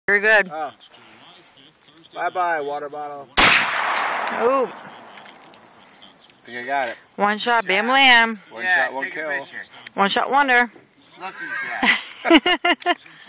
Very good. Oh. Bye-bye, water bottle. Oh. I think I got it. One shot, bam lamb. One shot, one kill. One shot wonder. Lucky shot.